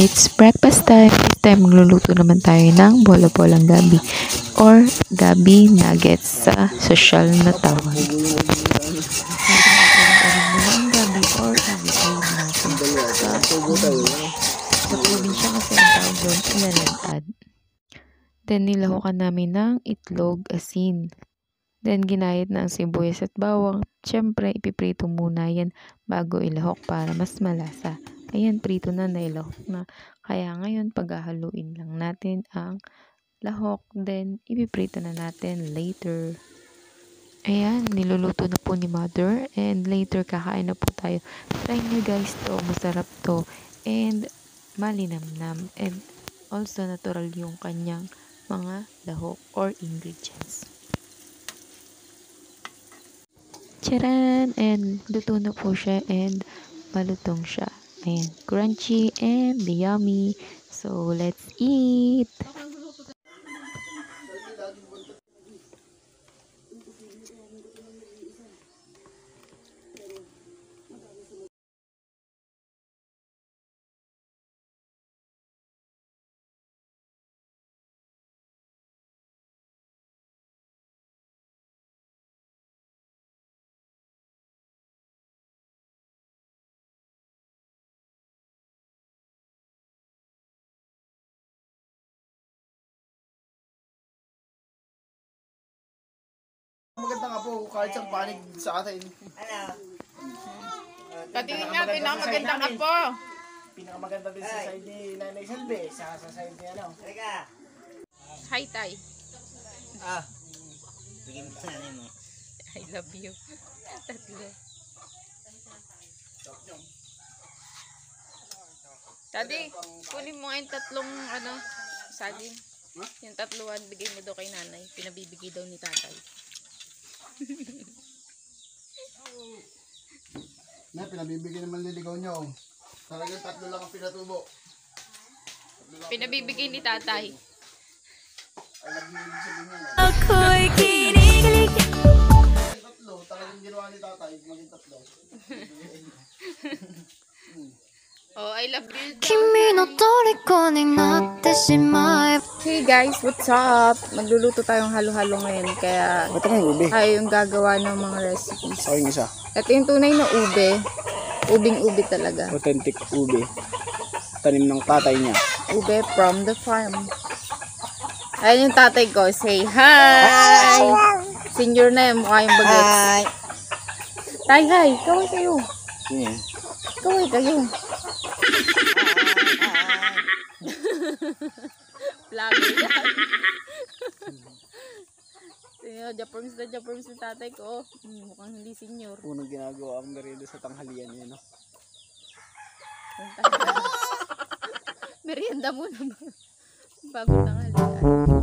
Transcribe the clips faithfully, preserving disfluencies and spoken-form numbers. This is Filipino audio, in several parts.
it's breakfast time. This time, magluluto naman tayo ng bola-bolang gabi or gabi nuggets sa social na tawag. Ang gabi or gabi natin sa, sa probinsya kasi ang tawag doon, inalantad. Then, nilahukan namin ng itlog, asin. Then, ginayat na ang sibuyas at bawang. Siyempre, ipiprito muna yan bago ilahok para mas malasa. Ayan, prito na, nailahok na. Kaya ngayon, paghahaluin lang natin ang lahok. Then, ipiprito na natin later. Ayan, niluluto na po ni Mother. And later, kakain na po tayo. Try nyo guys to. Masarap to. And, malinamnam. And, also natural yung kanyang mga lahok or ingredients. Charan! And luto na po siya and malutong siya. Ayan, crunchy and yummy. So, let's eat! Magandang apo, kahit siyang panig sa atin. Ano? Patingin nga, pinakamagandang apo. Pinakamaganda din sa side ni Nanay Salve, sa, sa side ni ano. Lyka. Hi, Tay. Ah. Bigyan mo sa mo. I love you. Tatlo. Daddy, kunin mo nga yung tatlong ano, saging. Yung tatluan, bigay mo daw kay nanay. Pinabibigay daw ni tatay. Na, pinabibigyan naman niligaw niyo. Talagang tatlo lang ang pinatubo. Pinabibigay ni tatay. Ay, nagmimig sa ganyan. Ako'y kinikilig. Tatlo, talagang ginawa ni tatay, maging tatlo. Oh, I love you. Kimi no toriko ni natte shimae. Hey guys, what's up? Magluluto tayong halo-halo ngayon. Kaya Ito may ube. tayo yung gagawa ng mga recipes. Ay, yung isa. Ito yung tunay na ube. Ubing-ube talaga. Authentic ube. Tanim ng tatay niya. Ube from the farm. Ayun yung tatay ko. Say hi! Senior na yung mukha yung bagets. Hi. Tay, hi! Kaway kayo. Yeah. Kaway kayo. Vlogger yan. Tingnan, Japerms na Japerms yung tatay ko. Hmm, mukhang hindi senior. Unang ginagawa ang merienda sa tanghalian niya, no? Merienda muna ba? Bago tanghalian.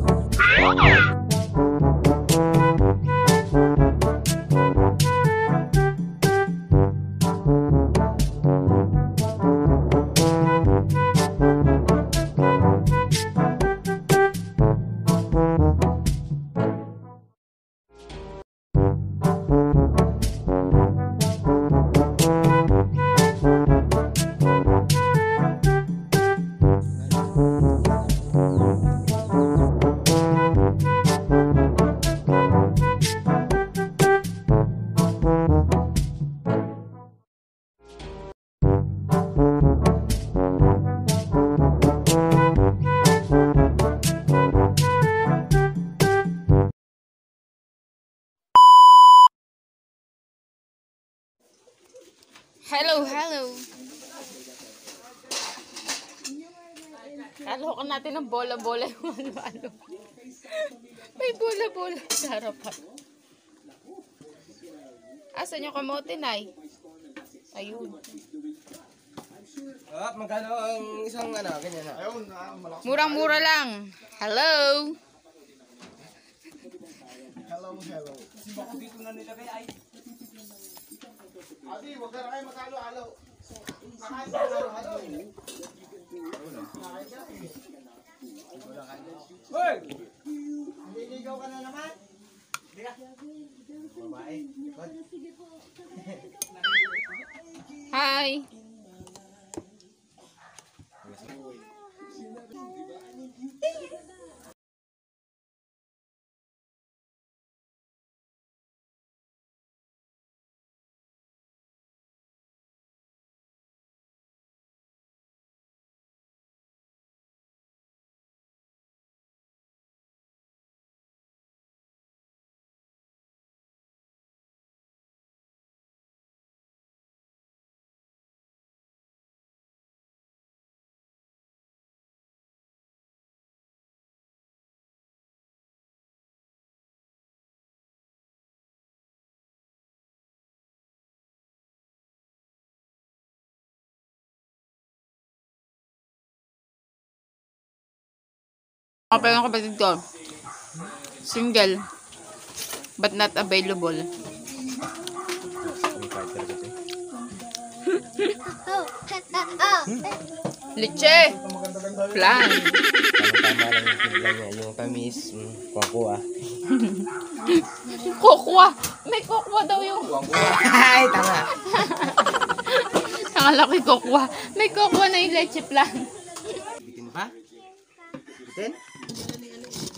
Hello, hello. Halo-halo natin ng bola-bola yung ano-ano. May bola-bola sa harapan. Asan yung kamote, Nay? Ayun. Ah, magkano ang isang ano, ganyan na? Ayun, ah, malakas. Murang-mura lang. Hello. Hello, hello. Kasi bako dito na nila kaya ay. Adi, wag ka na kayo magkalo-alo. Nakain ka halo-halo. Hoy! Nililigaw ka na naman? Babae. Hi. Ako pa yung kapatid ko. Single. But not available. Leche! Plan. Tama lang yung timpla niya. Yung tamis, mm, kuwa-kuwa. Kokwa! May kokwa daw yung... Ay, tama. Nakala ko'y kokwa. May kokwa na yung leche plan. Bitin pa? Bitin?